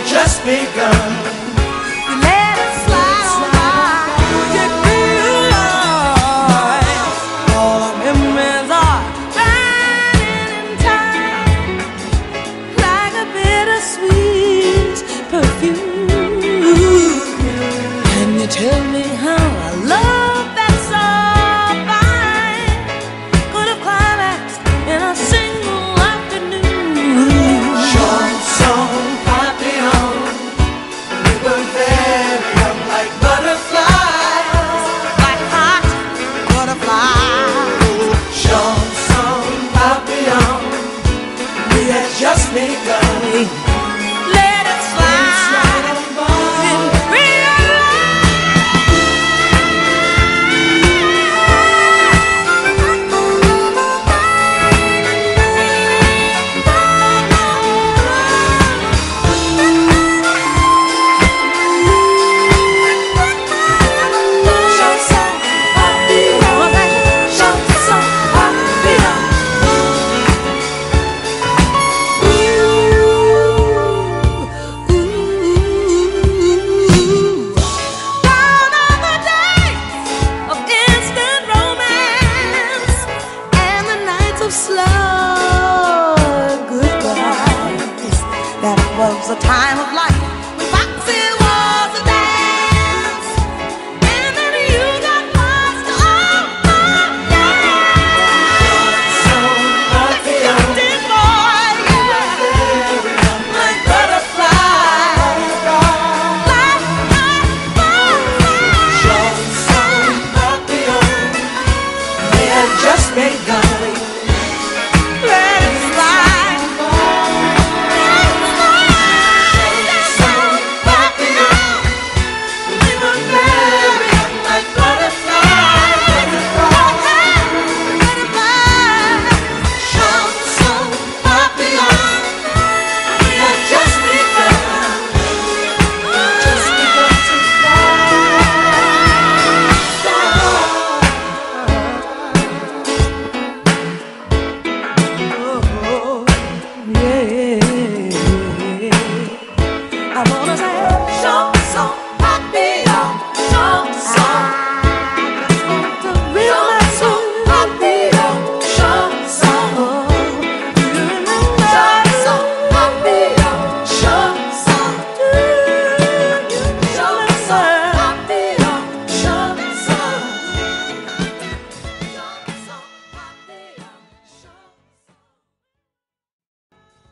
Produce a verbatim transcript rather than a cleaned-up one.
just begun. Let it slide on by. Get real. All our memories are burning in time, like a bittersweet perfume. Can you tell me how I love that so fine could have climaxed in a single afternoon? Chanson Papillon, we were very young like butterflies, Like hot butterflies. Chanson Papillon, we had just begun. Let it slide on by. in real Chanson Papillon, Chanson Papillon. Gone are the days of instant romance and the nights of slow goodbyes. That was a time of life